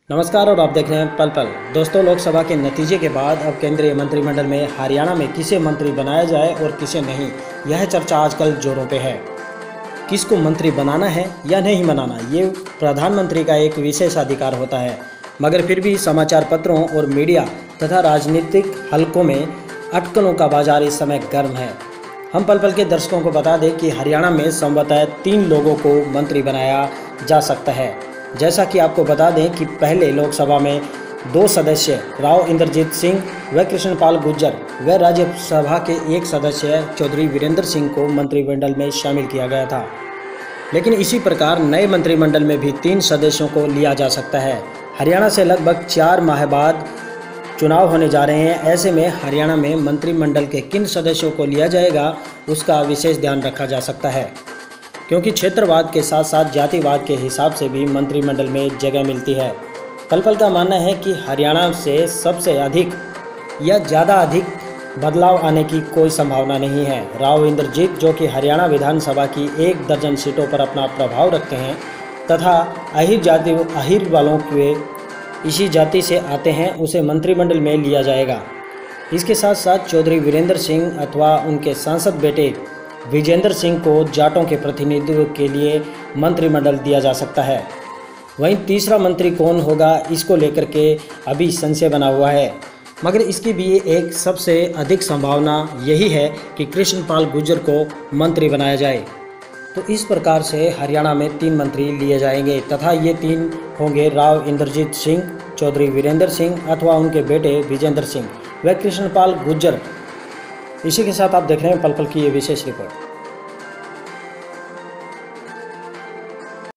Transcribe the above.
नमस्कार और आप देख रहे हैं पल पल। दोस्तों, लोकसभा के नतीजे के बाद अब केंद्रीय मंत्रिमंडल में हरियाणा में किसे मंत्री बनाया जाए और किसे नहीं, यह चर्चा आजकल जोरों पे है। किसको मंत्री बनाना है या नहीं बनाना, ये प्रधानमंत्री का एक विशेष अधिकार होता है, मगर फिर भी समाचार पत्रों और मीडिया तथा राजनीतिक हलकों में अटकलों का बाजार इस समय गर्म है। हम पल पल के दर्शकों को बता दें कि हरियाणा में संभवतः 3 लोगों को मंत्री बनाया जा सकता है। जैसा कि आपको बता दें कि पहले लोकसभा में 2 सदस्य राव इंद्रजीत सिंह व कृष्णपाल गुर्जर व राज्यसभा के 1 सदस्य चौधरी वीरेंद्र सिंह को मंत्रिमंडल में शामिल किया गया था। लेकिन इसी प्रकार नए मंत्रिमंडल में भी 3 सदस्यों को लिया जा सकता है। हरियाणा से लगभग 4 माह बाद चुनाव होने जा रहे हैं। ऐसे में हरियाणा में मंत्रिमंडल के किन सदस्यों को लिया जाएगा, उसका विशेष ध्यान रखा जा सकता है, क्योंकि क्षेत्रवाद के साथ साथ जातिवाद के हिसाब से भी मंत्रिमंडल में जगह मिलती है। पल पल का मानना है कि हरियाणा से सबसे अधिक या ज़्यादा अधिक बदलाव आने की कोई संभावना नहीं है। राव इंद्रजीत, जो कि हरियाणा विधानसभा की 1 दर्जन सीटों पर अपना प्रभाव रखते हैं तथा अहिर वालों के इसी जाति से आते हैं, उसे मंत्रिमंडल में लिया जाएगा। इसके साथ साथ चौधरी वीरेंद्र सिंह अथवा उनके सांसद बेटे विजेंद्र सिंह को जाटों के प्रतिनिधित्व के लिए मंत्रिमंडल दिया जा सकता है। वहीं तीसरा मंत्री कौन होगा, इसको लेकर के अभी संशय बना हुआ है, मगर इसकी भी एक सबसे अधिक संभावना यही है कि कृष्णपाल गुर्जर को मंत्री बनाया जाए। तो इस प्रकार से हरियाणा में 3 मंत्री लिए जाएंगे तथा ये 3 होंगे राव इंद्रजीत सिंह, चौधरी वीरेंद्र सिंह अथवा उनके बेटे विजेंद्र सिंह व कृष्णपाल गुर्जर। इसी के साथ आप देख रहे हैं पल पल की ये विशेष रिपोर्ट।